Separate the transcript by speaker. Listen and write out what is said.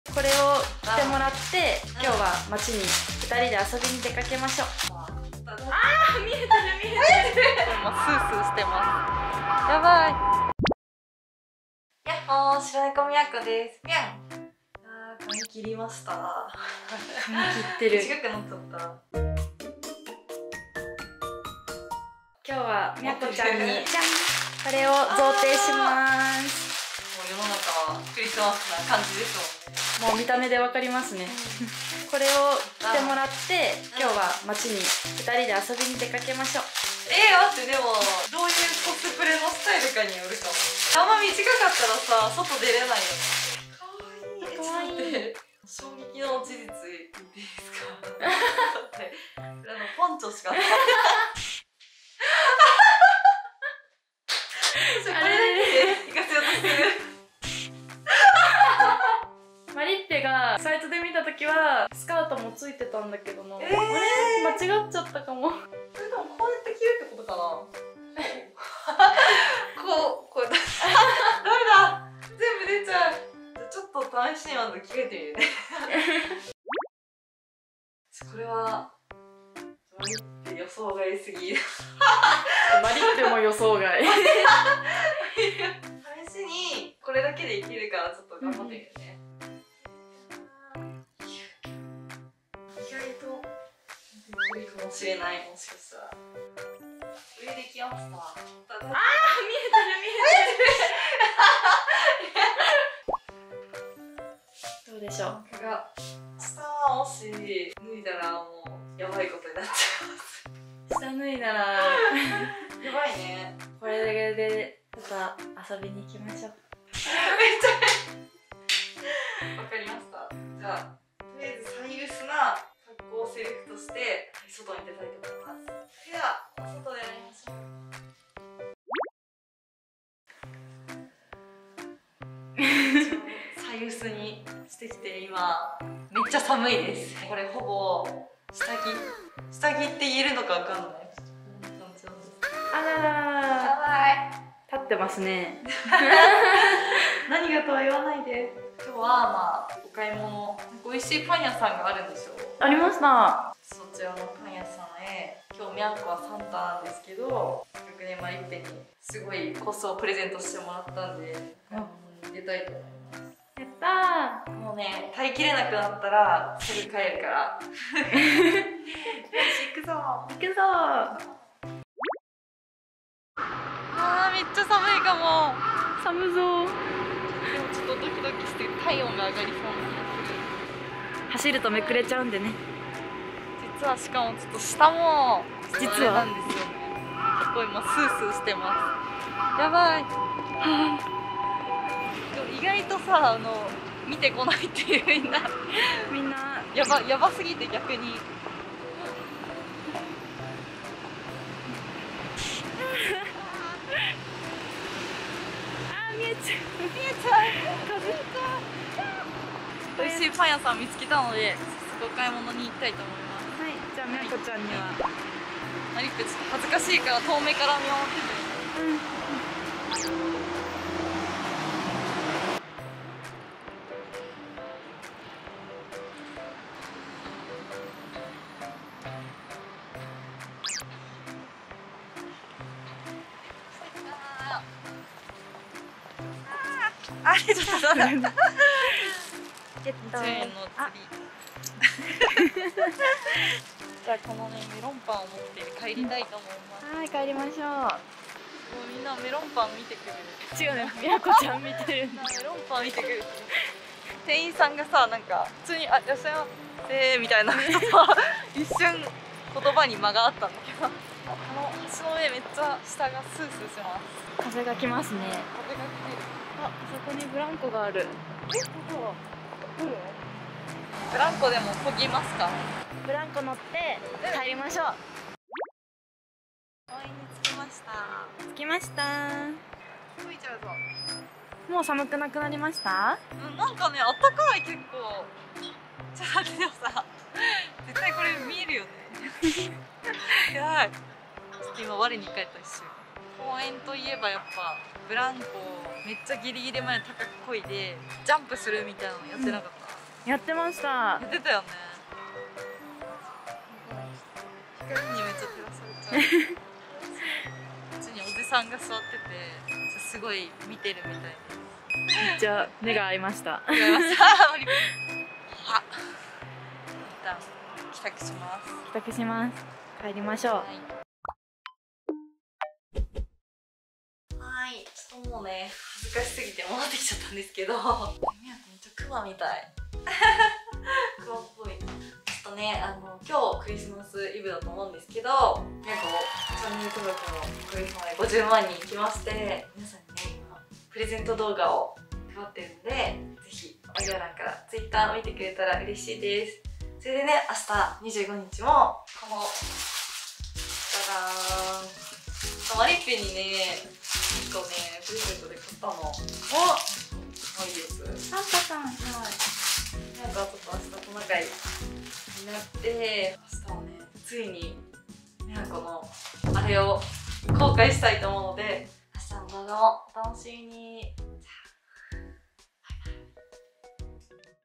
Speaker 1: これを着てもらって、今日は街に2人で遊びに出かけましょう。ああ、見えてる見えてる。
Speaker 2: 今スースーしてます。やばい。やっほー、白猫みやこです。みゃん。髪切りました。
Speaker 1: 髪切ってる。
Speaker 2: 近くなっちゃった。
Speaker 1: 今日はみやこちゃんにじゃん、これを贈呈します。
Speaker 2: もう世の中はクリスマスな感じですもんね。
Speaker 1: もう見た目でわかりますね。これを着てもらって、今日は街に2人で遊びに出かけましょう。
Speaker 2: 待って、でもどういうコスプレのスタイルかによるかも。あんま短かったらさ、外出れないよね。かわいい。かわいい。衝撃の事実言っていいですか？だってポンチョしかない。あれ行かせようとしてる。
Speaker 1: マリッペがサイトで見たときはスカートもついてたんだけどな、あれ間違っちゃったかも。
Speaker 2: でもこうやって着るってことかな。こうダメだ、全部出ちゃう。ちょっと試しにまず着替えてみるね。これはマリッペ予想外すぎる。
Speaker 1: マリッペも予想外。
Speaker 2: 試しにこれだけでいけるからちょっと頑張ってみるね。意外といけるかもしれない。もしかしたら上できました。
Speaker 1: あー、見えてる見えてる。どうでしょう。
Speaker 2: 下はもし脱いだらもうやばいことになっちゃいます。
Speaker 1: 下脱いだら
Speaker 2: やばいね。
Speaker 1: これでちょっと遊びに行きましょう。
Speaker 2: わかりました。じゃあとりあえず最薄な格好をセレクトして外に出たいと思います。ではお外で会いましょう。最薄にしてきて、今めっちゃ寒いです。これほぼ下着って言えるのかわかんない。
Speaker 1: あらら
Speaker 2: やばい。
Speaker 1: 立ってますね。
Speaker 2: 何がとは言わないで。今日はお買い物、美味しいパン屋さんがあるんでしょう。
Speaker 1: ありました。
Speaker 2: そちらのパン屋さんへ今日みやこはサンタなんですけど、昨年マリッペにすごいコスをプレゼントしてもらったんで買い物に出たいと思います。
Speaker 1: やったー。
Speaker 2: もうね、耐えきれなくなったらすぐ帰るから。よし、行くぞ
Speaker 1: 行くぞー。
Speaker 2: めっちゃ寒いかも。
Speaker 1: 寒そう。
Speaker 2: でもちょっとドキドキして体温が上がりそうな気がする。
Speaker 1: 走るとめくれちゃうんでね。
Speaker 2: 実はしかもちょっと下も
Speaker 1: 実は
Speaker 2: なんですよね。結構今スースーしてます。やばい。でも意外とさ、見てこないっていうみんなやばすぎて逆に。
Speaker 1: 見えちゃう。
Speaker 2: 美味しいパン屋さん見つけたので、お買い物に行きたいと思います。
Speaker 1: はい、じゃあみやこちゃんには。
Speaker 2: マリッペちょっと恥ずかしいから遠目から見守ってて。ちょっと1000円の釣り。じゃあこのね、メロンパンを持って帰りたいと思います。
Speaker 1: はい、帰りましょう。
Speaker 2: もうみんなメロンパン見てくる。
Speaker 1: 違うね、みやこちゃん見てる。
Speaker 2: メロンパン見てくる。店員さんがさ、なんか普通に「あ、いらっしゃいませ」みたいな一瞬言葉に間があったんだけど、橋の上めっちゃ下がスースーします。
Speaker 1: 風が来ますね。
Speaker 2: 風が来てる。
Speaker 1: あそこにブランコがある。
Speaker 2: ブランコでも漕ぎますか？
Speaker 1: ブランコ乗って帰りましょう。
Speaker 2: 公園に着きました。
Speaker 1: 着きました。
Speaker 2: 漕いちゃうぞ。
Speaker 1: もう寒くなくなりました？
Speaker 2: なんかね、あったかい結構。ちょっと待って、でもさ、絶対これ見えるよね。やばい。ちょっと今我に返った一瞬。公園といえばやっぱブランコめっちゃギリギリまで高く漕いでジャンプするみたいなのやってなかった？
Speaker 1: やってました。
Speaker 2: やってたよね。光にめっちゃ照らされちゃう。こっちにおじさんが座っててすごい見てるみたいで。
Speaker 1: めっちゃ目が合いました。
Speaker 2: 違います。あ、一旦帰宅します。
Speaker 1: 帰宅します。帰りましょう。
Speaker 2: はい、ちょっともうね、恥ずかしすぎて戻ってきちゃったんですけど、みやこめっちゃクマみたい。クマっぽい。ちょっとね、今日クリスマスイブだと思うんですけど、みやこチャンネル登録のクリスマス50万人来まして、皆さんにね、今プレゼント動画を配ってるんで、ぜひ概要欄から Twitter 見てくれたら嬉しいです。それでね、明日25日もこのダダーンマリッペにね、1個ね、プレゼントで買ったの。お、可愛いやつ。
Speaker 1: サンタさん。
Speaker 2: はい。なんかちょっと明日トナカイになって、明日はね、ついにみやこのあれを公開したいと思うので、明日の動画もお楽しみに。